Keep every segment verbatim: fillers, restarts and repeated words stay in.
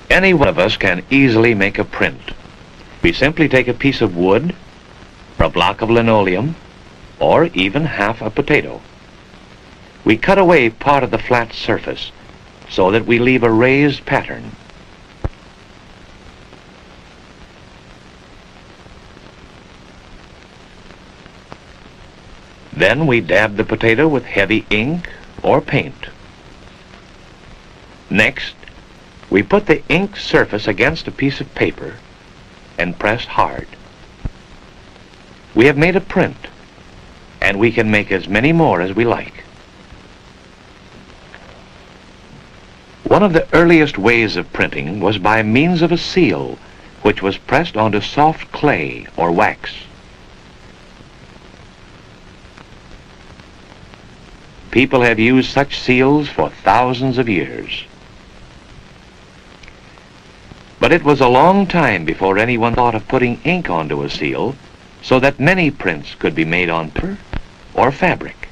Any one of us can easily make a print. We simply take a piece of wood, or a block of linoleum, or even half a potato. We cut away part of the flat surface so that we leave a raised pattern. Then we dab the potato with heavy ink or paint. Next, we put the ink surface against a piece of paper and press hard. We have made a print, and we can make as many more as we like. One of the earliest ways of printing was by means of a seal, which was pressed onto soft clay or wax. People have used such seals for thousands of years. But it was a long time before anyone thought of putting ink onto a seal so that many prints could be made on paper or fabric.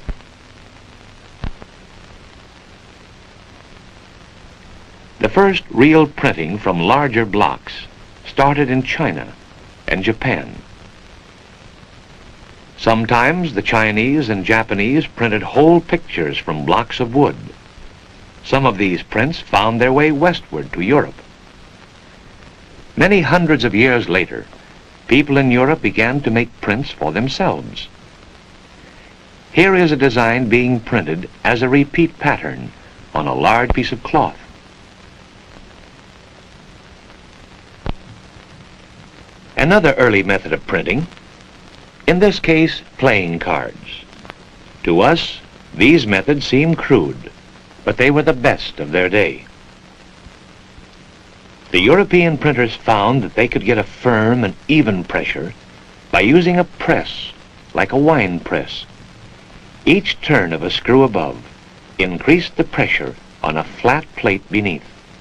The first real printing from larger blocks started in China and Japan. Sometimes the Chinese and Japanese printed whole pictures from blocks of wood. Some of these prints found their way westward to Europe. Many hundreds of years later, people in Europe began to make prints for themselves. Here is a design being printed as a repeat pattern on a large piece of cloth. Another early method of printing, in this case, playing cards. To us, these methods seem crude, but they were the best of their day. The European printers found that they could get a firm and even pressure by using a press, like a wine press. Each turn of a screw above increased the pressure on a flat plate beneath.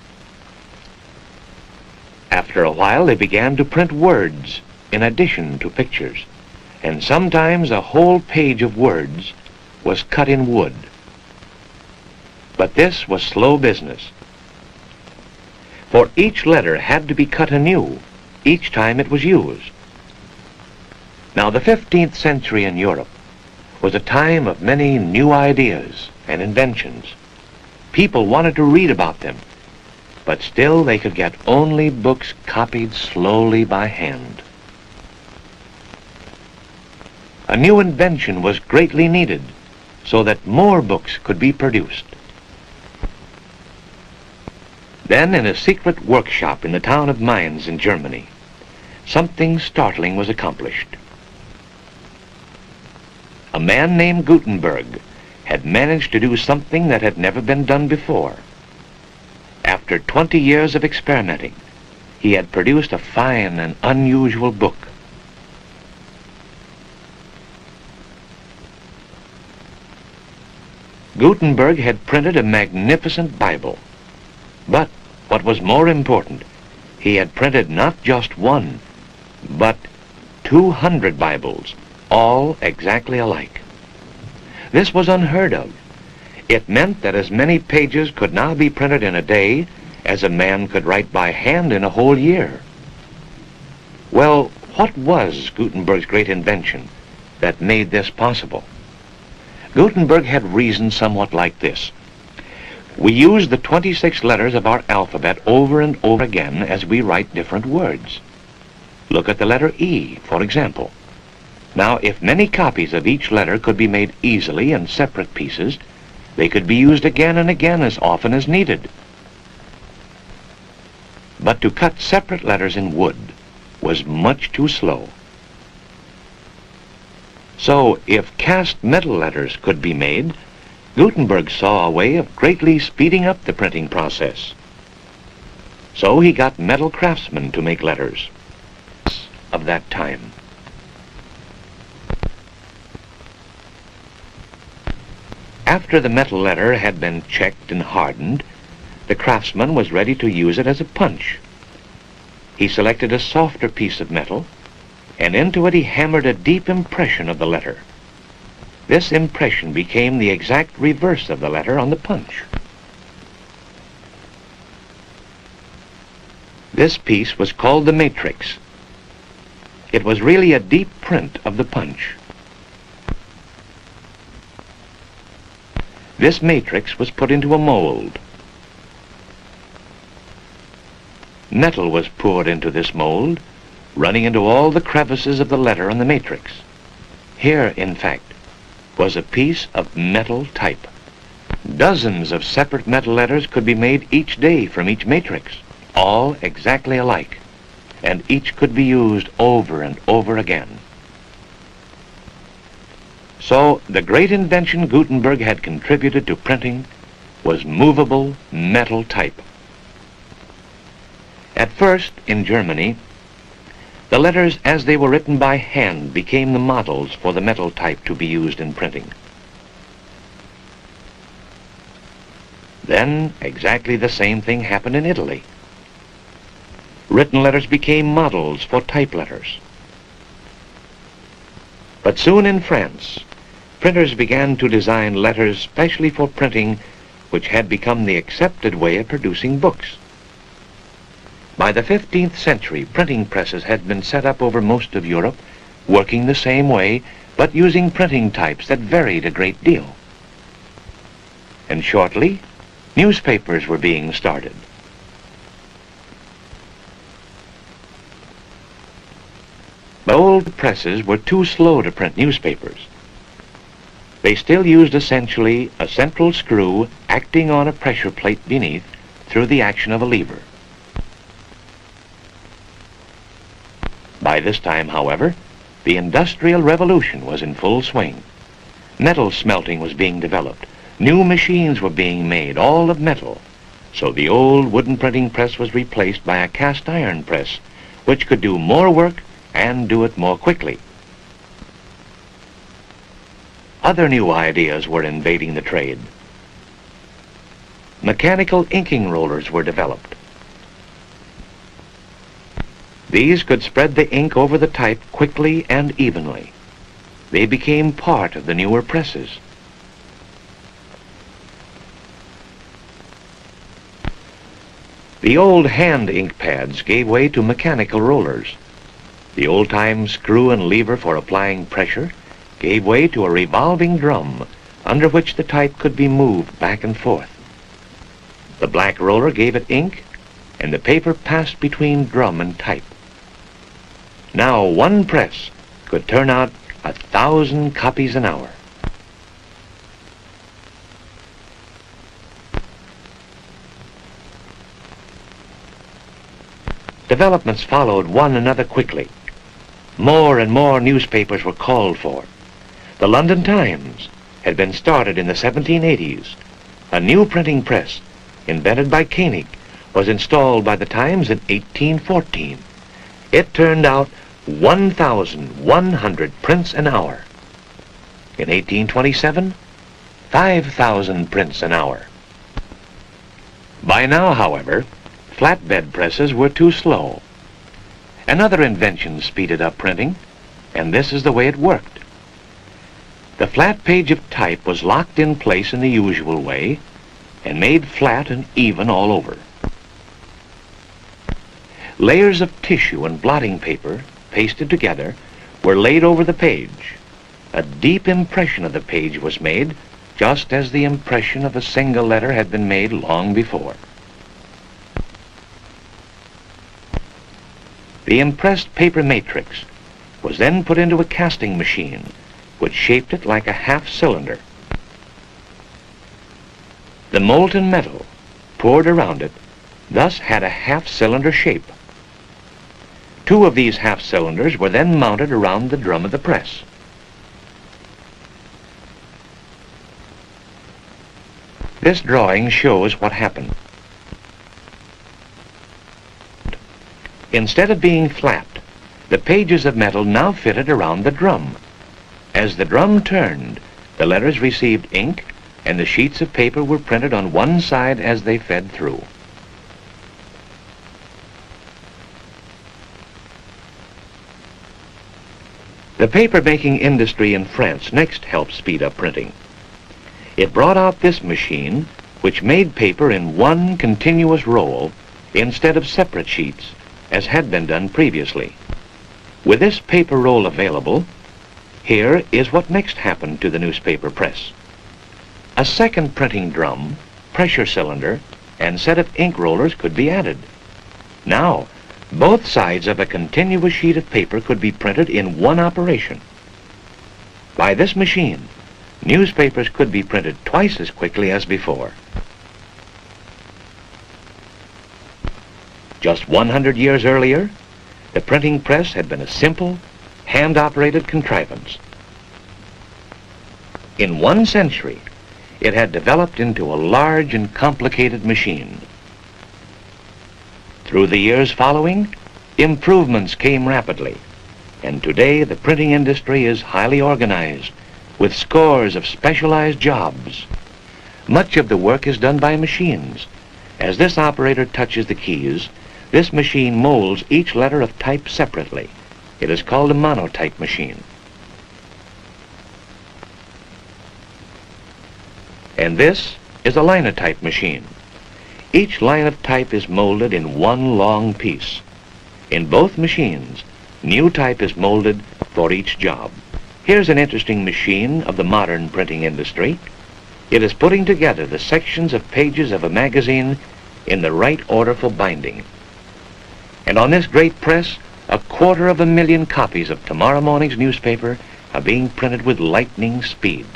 After a while, they began to print words in addition to pictures, and sometimes a whole page of words was cut in wood. But this was slow business, for each letter had to be cut anew each time it was used. Now, the fifteenth century in Europe was a time of many new ideas and inventions. People wanted to read about them, but still they could get only books copied slowly by hand. A new invention was greatly needed so that more books could be produced. Then, in a secret workshop in the town of Mainz in Germany, something startling was accomplished. A man named Gutenberg had managed to do something that had never been done before. After twenty years of experimenting, he had produced a fine and unusual book. Gutenberg had printed a magnificent Bible. But what was more important, he had printed not just one, but two hundred Bibles, all exactly alike. This was unheard of. It meant that as many pages could now be printed in a day as a man could write by hand in a whole year. Well, what was Gutenberg's great invention that made this possible? Gutenberg had reasoned somewhat like this. We use the twenty-six letters of our alphabet over and over again as we write different words. Look at the letter E, for example. Now, if many copies of each letter could be made easily in separate pieces, they could be used again and again as often as needed. But to cut separate letters in wood was much too slow. So, if cast metal letters could be made, Gutenberg saw a way of greatly speeding up the printing process. So he got metal craftsmen to make letters of that time. After the metal letter had been checked and hardened, the craftsman was ready to use it as a punch. He selected a softer piece of metal, and into it he hammered a deep impression of the letter. This impression became the exact reverse of the letter on the punch. This piece was called the matrix. It was really a deep print of the punch. This matrix was put into a mold. Metal was poured into this mold, running into all the crevices of the letter on the matrix. Here, in fact, was a piece of metal type. Dozens of separate metal letters could be made each day from each matrix, all exactly alike, and each could be used over and over again. So, the great invention Gutenberg had contributed to printing was movable metal type. At first, in Germany, the letters as they were written by hand became the models for the metal type to be used in printing. Then, exactly the same thing happened in Italy. Written letters became models for type letters. But soon in France, printers began to design letters specially for printing, which had become the accepted way of producing books. By the fifteenth century, printing presses had been set up over most of Europe, working the same way, but using printing types that varied a great deal. And shortly, newspapers were being started. But old presses were too slow to print newspapers. They still used essentially a central screw acting on a pressure plate beneath through the action of a lever. By this time, however, the Industrial Revolution was in full swing. Metal smelting was being developed. New machines were being made, all of metal. So the old wooden printing press was replaced by a cast iron press, which could do more work and do it more quickly. Other new ideas were invading the trade. Mechanical inking rollers were developed. These could spread the ink over the type quickly and evenly. They became part of the newer presses. The old hand ink pads gave way to mechanical rollers. The old-time screw and lever for applying pressure gave way to a revolving drum under which the type could be moved back and forth. The black roller gave it ink, and the paper passed between drum and type. Now one press could turn out a thousand copies an hour. Developments followed one another quickly. More and more newspapers were called for. The London Times had been started in the seventeen eighties. A new printing press, invented by Koenig, was installed by the Times in eighteen fourteen. It turned out one thousand one hundred prints an hour. In eighteen twenty-seven, five thousand prints an hour. By now, however, flatbed presses were too slow. Another invention speeded up printing, and this is the way it worked. The flat page of type was locked in place in the usual way and made flat and even all over. Layers of tissue and blotting paper, pasted together, were laid over the page. A deep impression of the page was made, just as the impression of a single letter had been made long before. The impressed paper matrix was then put into a casting machine, which shaped it like a half cylinder. The molten metal poured around it thus had a half cylinder shape. Two of these half cylinders were then mounted around the drum of the press. This drawing shows what happened. Instead of being flat, the pages of metal now fitted around the drum. As the drum turned, the letters received ink, and the sheets of paper were printed on one side as they fed through. The paper-making industry in France next helped speed up printing. It brought out this machine, which made paper in one continuous roll instead of separate sheets, as had been done previously. With this paper roll available, here is what next happened to the newspaper press. A second printing drum, pressure cylinder, and set of ink rollers could be added. Now, both sides of a continuous sheet of paper could be printed in one operation. By this machine, newspapers could be printed twice as quickly as before. Just one hundred years earlier, the printing press had been a simple, hand-operated contrivance. In one century, it had developed into a large and complicated machine. Through the years following, improvements came rapidly, and today the printing industry is highly organized, with scores of specialized jobs. Much of the work is done by machines. As this operator touches the keys, this machine molds each letter of type separately. It is called a monotype machine. And this is a linotype machine. Each line of type is molded in one long piece. In both machines, new type is molded for each job. Here's an interesting machine of the modern printing industry. It is putting together the sections of pages of a magazine in the right order for binding. And on this great press, a quarter of a million copies of tomorrow morning's newspaper are being printed with lightning speed.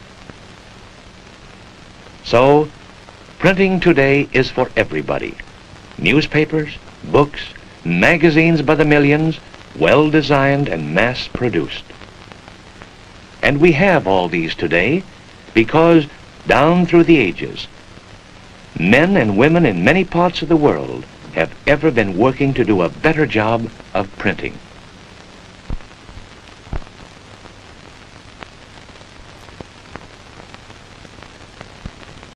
So, printing today is for everybody. Newspapers, books, magazines by the millions, well designed and mass produced. And we have all these today because down through the ages, men and women in many parts of the world have ever been working to do a better job of printing.